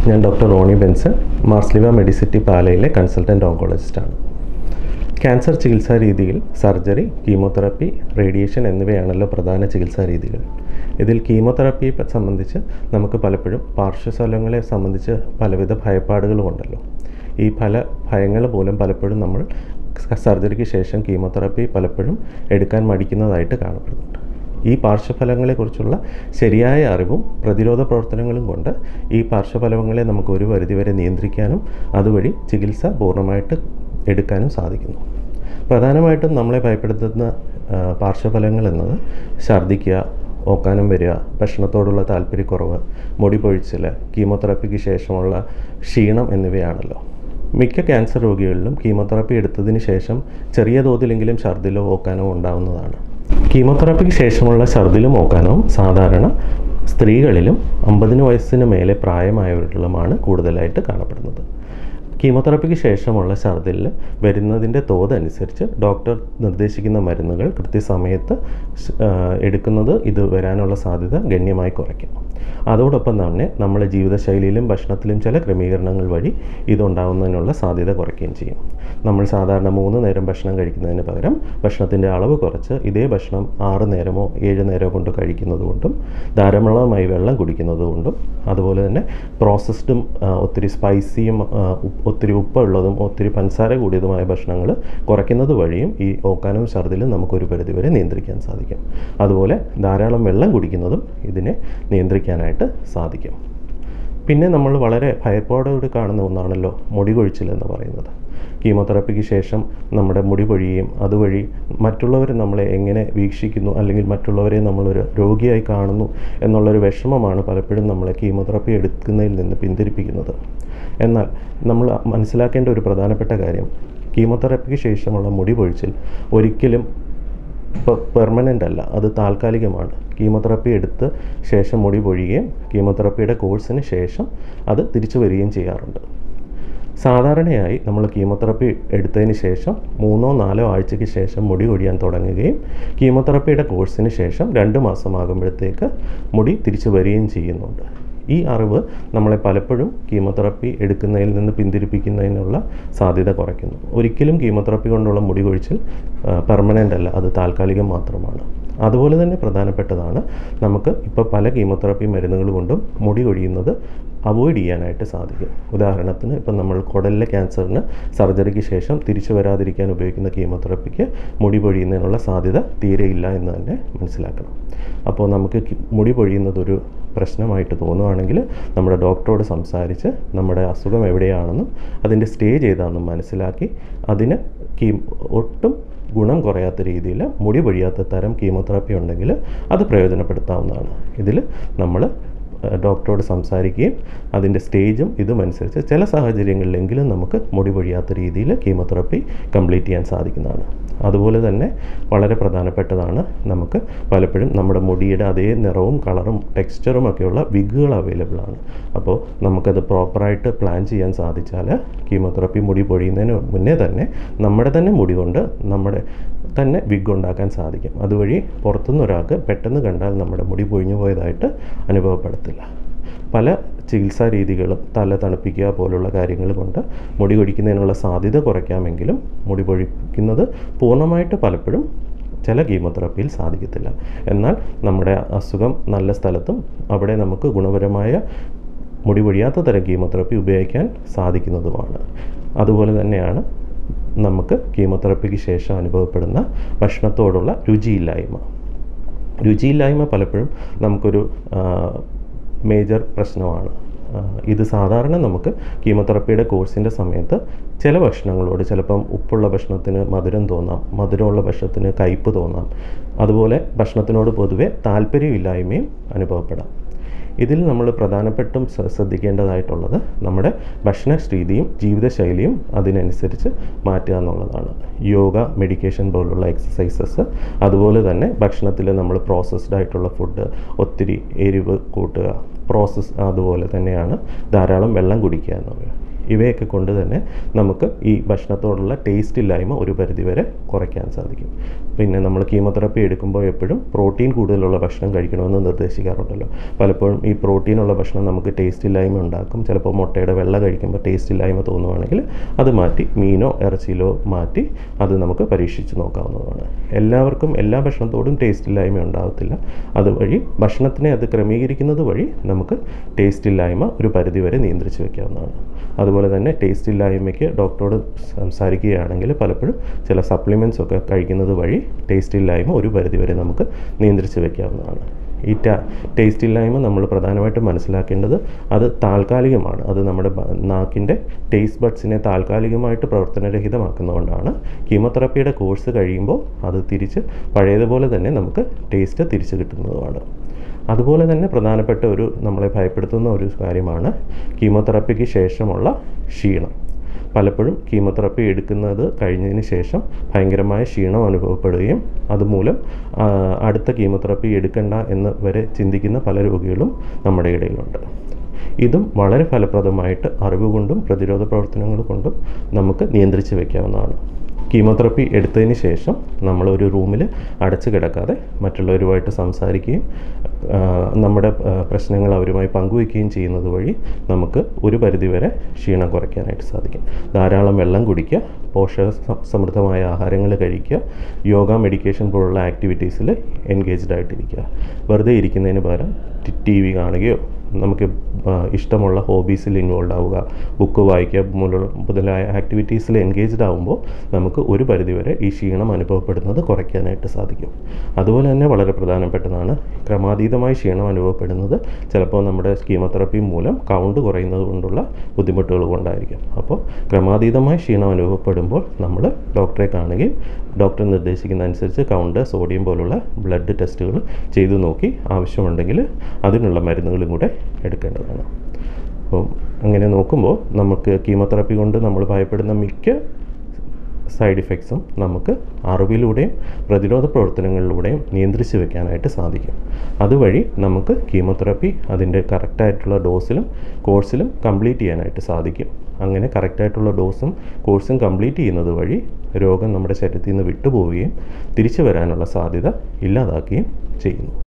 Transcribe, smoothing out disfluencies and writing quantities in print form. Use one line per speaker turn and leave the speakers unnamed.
ഞാൻ ഡോക്ടർ റോണി ബെൻസൺ, മാർസ്ലിവ മെഡിസിറ്റി പാലയിലെ കൺസൾട്ടൻറ്റ് ഓങ്കോളജിസ്റ്റാണ്. ക്യാൻസർ ചികിത്സാ രീതിയിൽ സർജറി, കീമോതെറാപ്പി, റേഡിയേഷൻ എന്നിവയാണല്ലോ പ്രധാന ചികിത്സാ രീതികൾ. ഇതിൽ കീമോതെറാപ്പിയെ സംബന്ധിച്ച് നമുക്ക് പലപ്പോഴും പാർശ്വഫലങ്ങളെ സംബന്ധിച്ച് പലവിധ ഭയപ്പാടുകളുമുണ്ടല്ലോ. ഈ പല ഭയങ്ങൾ മൂലം പലപ്പോഴും നമ്മൾ സർജറിക്ക് ശേഷം കീമോതെറാപ്പി പലപ്പോഴും എടുക്കാൻ മടിക്കുന്നതായിട്ട് കാണപ്പെടുന്നുണ്ട്. ഈ പാർശ്വഫലങ്ങളെക്കുറിച്ചുള്ള ശരിയായ അറിവും പ്രതിരോധ പ്രവർത്തനങ്ങളും കൊണ്ട് ഈ പാർശ്വഫലങ്ങളെ നമുക്ക് ഒരു പരിധിവരെ നിയന്ത്രിക്കാനും അതുവഴി ചികിത്സ പൂർണ്ണമായിട്ട് എടുക്കാനും സാധിക്കുന്നു. പ്രധാനമായിട്ടും നമ്മളെ ഭയപ്പെടുത്തുന്ന പാർശ്വഫലങ്ങൾ എന്നത് ഛർദ്ദിക്കുക, ഓക്കാനം വരിക, ഭക്ഷണത്തോടുള്ള താല്പര്യക്കുറവ്, മുടി പൊഴിച്ചിൽ, കീമോതെറാപ്പിക്ക് ശേഷമുള്ള ക്ഷീണം എന്നിവയാണല്ലോ. മിക്ക ക്യാൻസർ രോഗികളിലും കീമോതെറാപ്പി എടുത്തതിന് ശേഷം ചെറിയ തോതിലെങ്കിലും ഛർദ്ദിലോ ഓക്കാനോ ഉണ്ടാവുന്നതാണ്. കീമോതെറാപ്പിക്ക് ശേഷമുള്ള ഛർദ്ദിലും ഓക്കാനവും സാധാരണ സ്ത്രീകളിലും 50 വയസ്സിന് മേലെ പ്രായമായവരിലുമാണ് കൂടുതലായിട്ട് കാണപ്പെടുന്നത്. കീമോതെറാപ്പിക്ക് ശേഷമുള്ള ഛർദ്ദിൽ വരുന്നതിൻ്റെ തോതനുസരിച്ച് ഡോക്ടർ നിർദ്ദേശിക്കുന്ന മരുന്നുകൾ കൃത്യസമയത്ത് എടുക്കുന്നത് ഇത് വരാനുള്ള സാധ്യത ഗണ്യമായി കുറയ്ക്കും. അതോടൊപ്പം തന്നെ നമ്മുടെ ജീവിതശൈലിയിലും ഭക്ഷണത്തിലും ചില ക്രമീകരണങ്ങൾ വഴി ഇതുണ്ടാകുന്നതിനുള്ള സാധ്യത കുറയ്ക്കുകയും ചെയ്യും. നമ്മൾ സാധാരണ 3 നേരം ഭക്ഷണം കഴിക്കുന്നതിന് പകരം ഭക്ഷണത്തിൻ്റെ അളവ് കുറച്ച് ഇതേ ഭക്ഷണം 6 നേരമോ 7 നേരമോ കൊണ്ട് കഴിക്കുന്നത് കൊണ്ടും ധാരാളമായി വെള്ളം കുടിക്കുന്നത് കൊണ്ടും അതുപോലെ തന്നെ പ്രോസസ്ഡും ഒത്തിരി സ്പൈസിയും ഒത്തിരി ഉപ്പുള്ളതും ഒത്തിരി പഞ്ചസാര കൂടിയതുമായ ഭക്ഷണങ്ങൾ കുറയ്ക്കുന്നത് വഴിയും ഈ ഓക്കാനവും ഛർദ്ദിലും നമുക്കൊരു പരിധിവരെ നിയന്ത്രിക്കാൻ സാധിക്കും. അതുപോലെ ധാരാളം വെള്ളം കുടിക്കുന്നതും ഇതിനെ നിയന്ത്രിക്കാനായിട്ട് സാധിക്കും. പിന്നെ നമ്മൾ വളരെ ഭയപ്പാടോടെ കാണുന്ന ഒന്നാണല്ലോ മുടി കൊഴിച്ചിൽ എന്ന് പറയുന്നത്. കീമോതെറാപ്പിക്ക് ശേഷം നമ്മുടെ മുടി പൊഴിയുകയും അതുവഴി മറ്റുള്ളവർ നമ്മളെ എങ്ങനെ വീക്ഷിക്കുന്നു അല്ലെങ്കിൽ മറ്റുള്ളവരെ നമ്മളൊരു രോഗിയായി കാണുന്നു എന്നുള്ളൊരു വിഷമമാണ് പലപ്പോഴും നമ്മളെ കീമോതെറാപ്പി എടുക്കുന്നതിൽ നിന്ന് പിന്തിരിപ്പിക്കുന്നത്. എന്നാൽ നമ്മൾ മനസ്സിലാക്കേണ്ട ഒരു പ്രധാനപ്പെട്ട കാര്യം, കീമോതെറാപ്പിക്ക് ശേഷമുള്ള മുടി പൊഴിച്ചിൽ ഒരിക്കലും പെർമനൻ്റ് അല്ല, അത് താൽക്കാലികമാണ്. കീമോതെറാപ്പി എടുത്ത് ശേഷം മുടി പൊഴിയുകയും കീമോതെറാപ്പിയുടെ കോഴ്സിന് ശേഷം അത് തിരിച്ചു വരികയും ചെയ്യാറുണ്ട്. സാധാരണയായി നമ്മൾ കീമോതെറാപ്പി എടുത്തതിന് ശേഷം 3-4 ആഴ്ചയ്ക്ക് ശേഷം മുടി കൊഴിയാൻ തുടങ്ങുകയും കീമോതെറാപ്പിയുടെ കോഴ്സിന് ശേഷം 2 മാസമാകുമ്പോഴത്തേക്ക് മുടി തിരിച്ചു വരികയും ചെയ്യുന്നുണ്ട്. ഈ അറിവ് നമ്മളെ പലപ്പോഴും കീമോതെറാപ്പി എടുക്കുന്നതിൽ നിന്ന് പിന്തിരിപ്പിക്കുന്നതിനുള്ള സാധ്യത കുറയ്ക്കുന്നു. ഒരിക്കലും കീമോതെറാപ്പി കൊണ്ടുള്ള മുടി കൊഴിച്ചിൽ പെർമനൻ്റ് അല്ല, അത് താൽക്കാലികം മാത്രമാണ്. അതുപോലെ തന്നെ പ്രധാനപ്പെട്ടതാണ് നമുക്ക് ഇപ്പോൾ പല കീമോതെറാപ്പി മരുന്നുകൾ കൊണ്ടും മുടി കൊഴിയുന്നത് അവോയ്ഡ് ചെയ്യാനായിട്ട് സാധിക്കും. ഉദാഹരണത്തിന് ഇപ്പം നമ്മൾ കുടലിലെ ക്യാൻസറിന് സർജറിക്ക് ശേഷം തിരിച്ചു വരാതിരിക്കാൻ ഉപയോഗിക്കുന്ന കീമോതെറാപ്പിക്ക് മുടി പൊഴിയുന്നതിനുള്ള സാധ്യത തീരെയില്ല എന്ന് തന്നെ മനസ്സിലാക്കണം. അപ്പോൾ നമുക്ക് മുടി പൊഴിയുന്നതൊരു പ്രശ്നമായിട്ട് തോന്നുകയാണെങ്കിൽ നമ്മുടെ ഡോക്ടറോട് സംസാരിച്ച് നമ്മുടെ അസുഖം എവിടെയാണെന്നും അതിൻ്റെ സ്റ്റേജ് ഏതാണെന്നും മനസ്സിലാക്കി അതിന് ഒട്ടും ഗുണം കുറയാത്ത രീതിയിൽ മുടി പൊഴിയാത്ത തരം കീമോതെറാപ്പി ഉണ്ടെങ്കിൽ അത് പ്രയോജനപ്പെടുത്താവുന്നതാണ്. ഇതിൽ നമ്മൾ ഡോക്ടറോട് സംസാരിക്കുകയും അതിൻ്റെ സ്റ്റേജും ഇതുമനുസരിച്ച് ചില സാഹചര്യങ്ങളിലെങ്കിലും നമുക്ക് മുടി പൊഴിയാത്ത രീതിയിൽ കീമോതെറാപ്പി കംപ്ലീറ്റ് ചെയ്യാൻ സാധിക്കുന്നതാണ്. അതുപോലെ തന്നെ വളരെ പ്രധാനപ്പെട്ടതാണ്, നമുക്ക് പലപ്പോഴും നമ്മുടെ മുടിയുടെ അതേ നിറവും കളറും ടെക്സ്ചറും ഒക്കെയുള്ള വിഗുകൾ അവൈലബിൾ ആണ്. അപ്പോൾ നമുക്കത് പ്രോപ്പറായിട്ട് പ്ലാൻ ചെയ്യാൻ സാധിച്ചാൽ കീമോതെറാപ്പി മുടി പൊഴിയുന്നതിന് മുന്നേ തന്നെ നമ്മുടെ തന്നെ മുടി കൊണ്ട് നമ്മുടെ തന്നെ വിഗ് ഉണ്ടാക്കാൻ സാധിക്കും. അതുവഴി പുറത്തുനിന്ന് ഒരാൾക്ക് പെട്ടെന്ന് കണ്ടാൽ നമ്മുടെ മുടി പൊഴിഞ്ഞു പോയതായിട്ട് അനുഭവപ്പെടത്തില്ല. പല ചികിത്സാ രീതികളും തല തണുപ്പിക്കുക പോലുള്ള കാര്യങ്ങൾ കൊണ്ട് മുടി കൊഴിക്കുന്നതിനുള്ള സാധ്യത കുറയ്ക്കാമെങ്കിലും മുടി പൊഴിക്കുന്നത് പൂർണ്ണമായിട്ട് പലപ്പോഴും ചില കീമോതെറാപ്പിയിൽ സാധിക്കത്തില്ല. എന്നാൽ നമ്മുടെ അസുഖം നല്ല സ്ഥലത്തും അവിടെ നമുക്ക് ഗുണപരമായ മുടി പൊഴിയാത്ത തരം കീമോതെറാപ്പി ഉപയോഗിക്കാൻ സാധിക്കുന്നതുമാണ്. അതുപോലെ തന്നെയാണ് നമുക്ക് കീമോതെറാപ്പിക്ക് ശേഷം അനുഭവപ്പെടുന്ന ഭക്ഷണത്തോടുള്ള രുചിയില്ലായ്മ പലപ്പോഴും നമുക്കൊരു മേജർ പ്രശ്നമാണ്. ഇത് സാധാരണ നമുക്ക് കീമോതെറാപ്പിയുടെ കോഴ്സിൻ്റെ സമയത്ത് ചില ഭക്ഷണങ്ങളോട് ചിലപ്പം ഉപ്പുള്ള ഭക്ഷണത്തിന് മധുരം തോന്നാം, മധുരമുള്ള ഭക്ഷണത്തിന് കയ്പ്പ് തോന്നാം. അതുപോലെ ഭക്ഷണത്തിനോട് പൊതുവെ താല്പര്യമില്ലായ്മയും അനുഭവപ്പെടാം. ഇതിൽ നമ്മൾ പ്രധാനപ്പെട്ടും ശ്രദ്ധിക്കേണ്ടതായിട്ടുള്ളത് നമ്മുടെ ഭക്ഷണ രീതിയും ജീവിതശൈലിയും അതിനനുസരിച്ച് മാറ്റുക എന്നുള്ളതാണ്. യോഗ, മെഡിക്കേഷൻ പോലുള്ള എക്സസൈസസ്, അതുപോലെ തന്നെ ഭക്ഷണത്തിൽ നമ്മൾ പ്രോസസ്ഡ് ആയിട്ടുള്ള ഫുഡ്, ഒത്തിരി എരിവ് കൂട്ടുക, അതുപോലെ തന്നെയാണ് ധാരാളം വെള്ളം കുടിക്കുക എന്നുള്ളത്. ഇവയൊക്കെ കൊണ്ട് തന്നെ നമുക്ക് ഈ ഭക്ഷണത്തോടുള്ള ടേസ്റ്റ് ഇല്ലായ്മ ഒരു പരിധിവരെ കുറയ്ക്കാൻ സാധിക്കും. പിന്നെ നമ്മൾ കീമോതെറാപ്പി എടുക്കുമ്പോൾ എപ്പോഴും പ്രോട്ടീൻ കൂടുതലുള്ള ഭക്ഷണം കഴിക്കണമെന്ന് നിർദ്ദേശിക്കാറുണ്ടല്ലോ. പലപ്പോഴും ഈ പ്രോട്ടീനുള്ള ഭക്ഷണം നമുക്ക് ടേസ്റ്റ് ഇല്ലായ്മ ഉണ്ടാക്കും. ചിലപ്പോൾ മുട്ടയുടെ വെള്ള കഴിക്കുമ്പോൾ ടേസ്റ്റ് ഇല്ലായ്മ തോന്നുവാണെങ്കിൽ അത് മാറ്റി മീനോ ഇറച്ചിയിലോ മാറ്റി അത് നമുക്ക് പരീക്ഷിച്ച് നോക്കാവുന്നതാണ്. എല്ലാവർക്കും എല്ലാ ഭക്ഷണത്തോടും ടേസ്റ്റ് ഇല്ലായ്മ ഉണ്ടാകത്തില്ല. അതുവഴി ഭക്ഷണത്തിനെ അത് ക്രമീകരിക്കുന്നത് വഴി നമുക്ക് ടേസ്റ്റ് ഇല്ലായ്മ ഒരു പരിധിവരെ നിയന്ത്രിച്ച് വയ്ക്കാവുന്നതാണ്. അതുപോലെ തന്നെ ടേസ്റ്റ് ഇല്ലായ്മയ്ക്ക് ഡോക്ടറോട് സംസാരിക്കുകയാണെങ്കിൽ പലപ്പോഴും ചില സപ്ലിമെൻറ്റ്സ് ഒക്കെ കഴിക്കുന്നത് വഴി ടേസ്റ്റ് ഇല്ലായ്മ ഒരു പരിധിവരെ നമുക്ക് നിയന്ത്രിച്ച് വയ്ക്കാവുന്നതാണ്. ഈ ടേസ്റ്റ് ഇല്ലായ്മ നമ്മൾ പ്രധാനമായിട്ടും മനസ്സിലാക്കേണ്ടത് അത് താൽക്കാലികമാണ്. അത് നമ്മുടെ നാക്കിൻ്റെ ടേസ്റ്റ് ബഡ്സിനെ താൽക്കാലികമായിട്ട് പ്രവർത്തനരഹിതമാക്കുന്നതുകൊണ്ടാണ്. കീമോതെറാപ്പിയുടെ കോഴ്സ് കഴിയുമ്പോൾ അത് തിരിച്ച് പഴയതുപോലെ തന്നെ നമുക്ക് ടേസ്റ്റ് തിരിച്ചു കിട്ടുന്നതുമാണ്. അതുപോലെ തന്നെ പ്രധാനപ്പെട്ട നമ്മളെ ഭയപ്പെടുത്തുന്ന ഒരു കാര്യമാണ് കീമോതെറാപ്പിക്ക് ശേഷമുള്ള ക്ഷീണം. പലപ്പോഴും കീമോതെറാപ്പി എടുക്കുന്നത് കഴിഞ്ഞതിന് ശേഷം ഭയങ്കരമായ ക്ഷീണം അനുഭവപ്പെടുകയും അതുമൂലം അടുത്ത കീമോതെറാപ്പി എടുക്കണ്ട എന്ന് വരെ ചിന്തിക്കുന്ന പല രോഗികളും നമ്മുടെ ഇടയിലുണ്ട്. ഇതും വളരെ ഫലപ്രദമായിട്ട് അറിവ് കൊണ്ടും പ്രതിരോധ പ്രവർത്തനങ്ങൾ കൊണ്ടും നമുക്ക് നിയന്ത്രിച്ച് വയ്ക്കാവുന്നതാണ്. കീമോതെറാപ്പി എടുത്തതിന് ശേഷം നമ്മളൊരു റൂമിൽ അടച്ചു കിടക്കാതെ മറ്റുള്ളവരുമായിട്ട് സംസാരിക്കുകയും നമ്മുടെ പ്രശ്നങ്ങൾ അവരുമായി പങ്കുവയ്ക്കുകയും ചെയ്യുന്നത് വഴി നമുക്ക് ഒരു പരിധിവരെ ക്ഷീണം കുറയ്ക്കാനായിട്ട് സാധിക്കും. ധാരാളം വെള്ളം കുടിക്കുക, പോഷക സമൃദ്ധമായ ആഹാരങ്ങൾ കഴിക്കുക, യോഗ, മെഡിറ്റേഷൻ പോലുള്ള ആക്ടിവിറ്റീസിൽ എൻഗേജ്ഡ് ആയിട്ടിരിക്കുക. വെറുതെ ഇരിക്കുന്നതിന് പകരം ടി വി കാണുകയോ നമുക്ക് ഇഷ്ടമുള്ള ഹോബീസിൽ ഇൻവോൾവ് ആവുക, ബുക്ക് വായിക്കുക മുതലായ ആക്ടിവിറ്റീസിൽ എൻഗേജ്ഡ് ആകുമ്പോൾ നമുക്ക് ഒരു പരിധിവരെ ഈ ക്ഷീണം അനുഭവപ്പെടുന്നത് കുറയ്ക്കാനായിട്ട് സാധിക്കും. അതുപോലെ തന്നെ വളരെ പ്രധാനപ്പെട്ടതാണ് ക്രമാതീതമായി ക്ഷീണം അനുഭവപ്പെടുന്നത് ചിലപ്പോൾ നമ്മുടെ കീമോതെറാപ്പി മൂലം കൗണ്ട് കുറയുന്നത് കൊണ്ടുള്ള ബുദ്ധിമുട്ടുകൾ കൊണ്ടായിരിക്കും. അപ്പോൾ ക്രമാതീതമായി ക്ഷീണം അനുഭവപ്പെടുമ്പോൾ നമ്മൾ ഡോക്ടറെ കാണുകയും ഡോക്ടർ നിർദ്ദേശിക്കുന്ന അനുസരിച്ച് കൗണ്ട്, സോഡിയം പോലുള്ള ബ്ലഡ് ടെസ്റ്റുകൾ ചെയ്തു നോക്കി ആവശ്യമുണ്ടെങ്കിൽ അതിനുള്ള മരുന്നുകളും കൂടെ എടുക്കേണ്ടതാണ്. അപ്പം അങ്ങനെ നോക്കുമ്പോൾ നമുക്ക് കീമോതെറാപ്പി കൊണ്ട് നമ്മൾ ഭയപ്പെടുന്ന മിക്ക സൈഡ് ഇഫക്ട്സും നമുക്ക് അറിവിലൂടെയും പ്രതിരോധ പ്രവർത്തനങ്ങളിലൂടെയും നിയന്ത്രിച്ച് വെക്കാനായിട്ട് സാധിക്കും. അതുവഴി നമുക്ക് കീമോതെറാപ്പി അതിൻ്റെ കറക്റ്റായിട്ടുള്ള ഡോസിലും കോഴ്സിലും കംപ്ലീറ്റ് ചെയ്യാനായിട്ട് സാധിക്കും. അങ്ങനെ കറക്റ്റായിട്ടുള്ള ഡോസും കോഴ്സും കംപ്ലീറ്റ് ചെയ്യുന്നത് വഴി രോഗം നമ്മുടെ ശരീരത്തിൽ നിന്ന് വിട്ടുപോവുകയും തിരിച്ചു വരാനുള്ള സാധ്യത ഇല്ലാതാക്കുകയും ചെയ്യുന്നു.